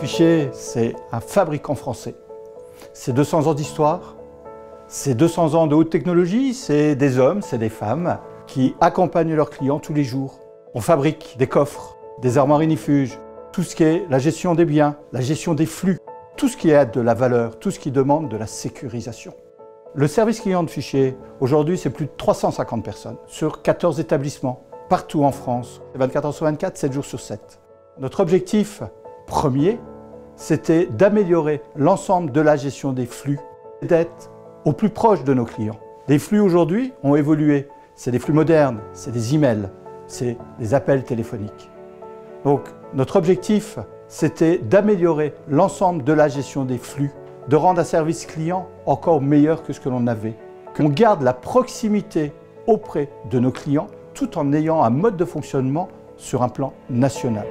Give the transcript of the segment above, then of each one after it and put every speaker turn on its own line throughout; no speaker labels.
Fichet, c'est un fabricant français. C'est 200 ans d'histoire, c'est 200 ans de haute technologie, c'est des hommes, c'est des femmes qui accompagnent leurs clients tous les jours. On fabrique des coffres, des armoires ignifuges, tout ce qui est la gestion des biens, la gestion des flux, tout ce qui aide de la valeur, tout ce qui demande de la sécurisation. Le service client de Fichet, aujourd'hui, c'est plus de 350 personnes sur 14 établissements, partout en France, 24 heures sur 24, 7 jours sur 7. Notre objectif premier, c'était d'améliorer l'ensemble de la gestion des flux, d'être au plus proche de nos clients. Les flux aujourd'hui ont évolué. C'est des flux modernes, c'est des emails, c'est des appels téléphoniques. Donc notre objectif, c'était d'améliorer l'ensemble de la gestion des flux, de rendre un service client encore meilleur que ce que l'on avait, qu'on garde la proximité auprès de nos clients tout en ayant un mode de fonctionnement sur un plan national.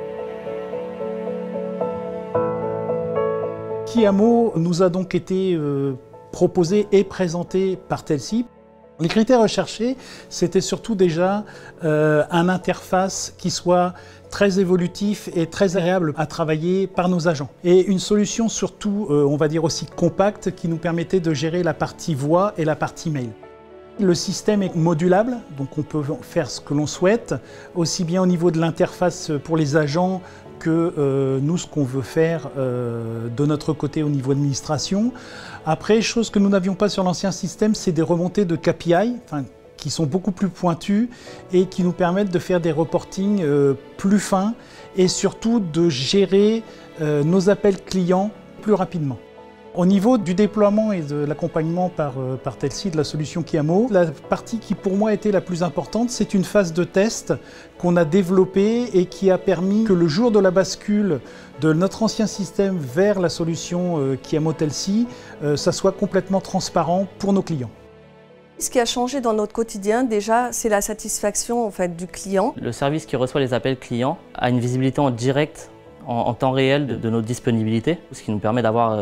Kiamo nous a donc été proposé et présenté par Telsi. Les critères recherchés, c'était surtout déjà un interface qui soit très évolutif et très agréable à travailler par nos agents. Et une solution surtout, on va dire aussi compacte, qui nous permettait de gérer la partie voix et la partie mail. Le système est modulable, donc on peut faire ce que l'on souhaite, aussi bien au niveau de l'interface pour les agents que nous, ce qu'on veut faire de notre côté au niveau administration. Après, chose que nous n'avions pas sur l'ancien système, c'est des remontées de KPI, qui sont beaucoup plus pointues et qui nous permettent de faire des reportings plus fins et surtout de gérer nos appels clients plus rapidement. Au niveau du déploiement et de l'accompagnement par Telsi de la solution Kiamo, la partie qui pour moi était la plus importante, c'est une phase de test qu'on a développée et qui a permis que le jour de la bascule de notre ancien système vers la solution Kiamo Telsi, ça soit complètement transparent pour nos clients.
Ce qui a changé dans notre quotidien, déjà, c'est la satisfaction en fait, du client.
Le service qui reçoit les appels clients a une visibilité en direct, en temps réel de notre disponibilité, ce qui nous permet d'avoir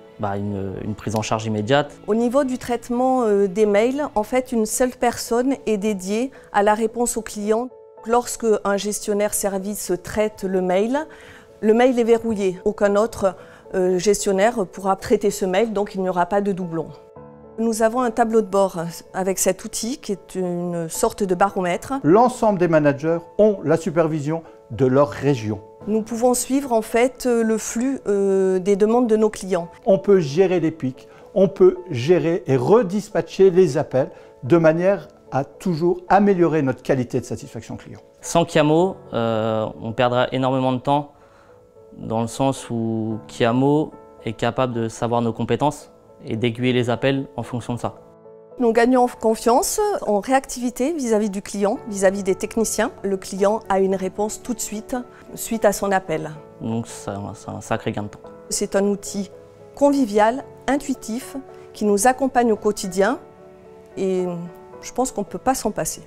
une prise en charge immédiate.
Au niveau du traitement des mails, en fait, une seule personne est dédiée à la réponse aux clients. Lorsque un gestionnaire service traite le mail est verrouillé. Aucun autre gestionnaire pourra traiter ce mail, donc il n'y aura pas de doublon. Nous avons un tableau de bord avec cet outil qui est une sorte de baromètre.
L'ensemble des managers ont la supervision de leur région.
Nous pouvons suivre en fait le flux des demandes de nos clients.
On peut gérer les pics, on peut gérer et redispatcher les appels de manière à toujours améliorer notre qualité de satisfaction client.
Sans Kiamo, on perdra énormément de temps dans le sens où Kiamo est capable de savoir nos compétences et d'aiguiller les appels en fonction de ça.
Nous gagnons en confiance, en réactivité vis-à-vis du client, vis-à-vis des techniciens. Le client a une réponse tout de suite à son appel.
Donc c'est un sacré gain de temps.
C'est un outil convivial, intuitif, qui nous accompagne au quotidien et je pense qu'on ne peut pas s'en passer.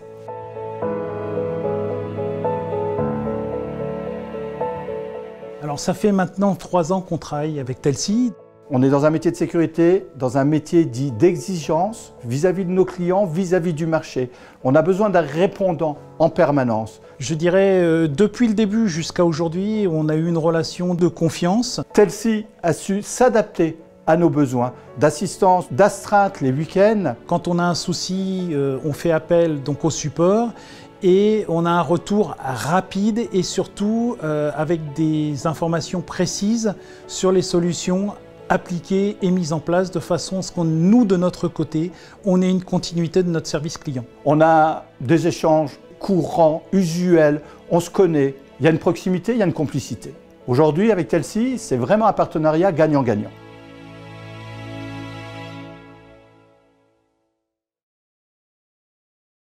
Alors ça fait maintenant 3 ans qu'on travaille avec Telsi.
On est dans un métier de sécurité, dans un métier dit d'exigence vis-à-vis de nos clients, vis-à-vis du marché. On a besoin d'un répondant en permanence.
Je dirais depuis le début jusqu'à aujourd'hui, on a eu une relation de confiance.
Telsi a su s'adapter à nos besoins d'assistance, d'astreinte les week-ends.
Quand on a un souci, on fait appel donc au support et on a un retour rapide et surtout avec des informations précises sur les solutions appliquées et mises en place de façon à ce qu'on, nous, de notre côté, on ait une continuité de notre service client.
On a des échanges courants, usuels, on se connaît, il y a une proximité, il y a une complicité. Aujourd'hui, avec Telsi, c'est vraiment un partenariat gagnant-gagnant.